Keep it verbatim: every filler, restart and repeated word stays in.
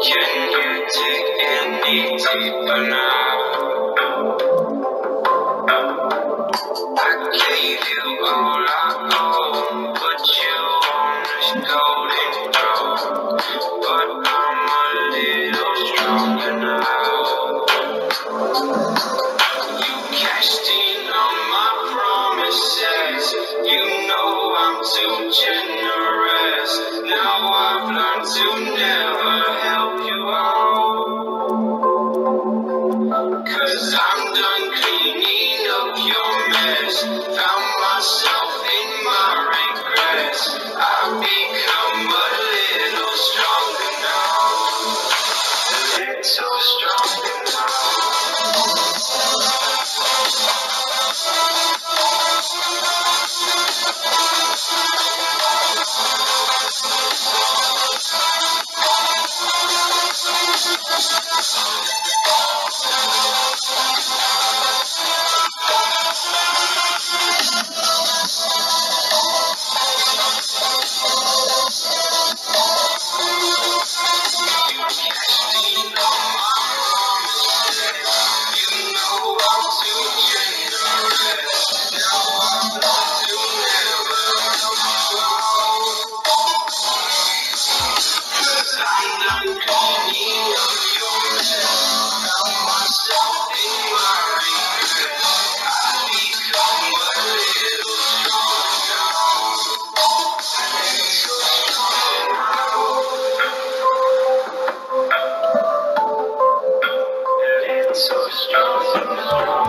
Can you dig any deeper now? I gave you all I own, put you on this golden throne, but I'm a little stronger now. You cashed in on my promises, you know I'm too generous. Now I've learned to never help you out, 'cause I'm done cleaning up your mess. Found myself in my regrets. I've become a little stronger now. A little stronger now. So strong.